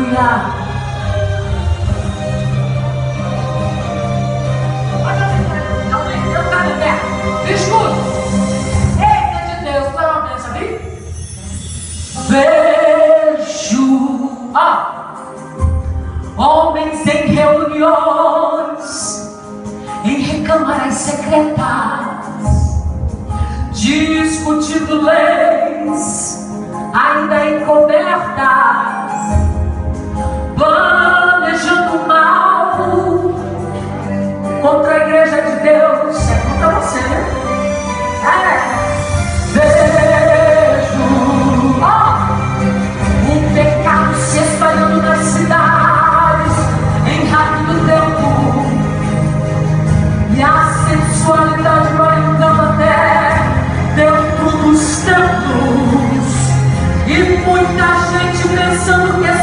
Vejo homens em reuniões, em recâmaras secretas, discutindo leis ainda encobertas, planejando mal contra a igreja de Deus. É contra você, né? Vejo o pecado se espalhando nas cidades em rápido tempo, e a sensualidade vai entrando até dentro dos templos, e muita gente pensando que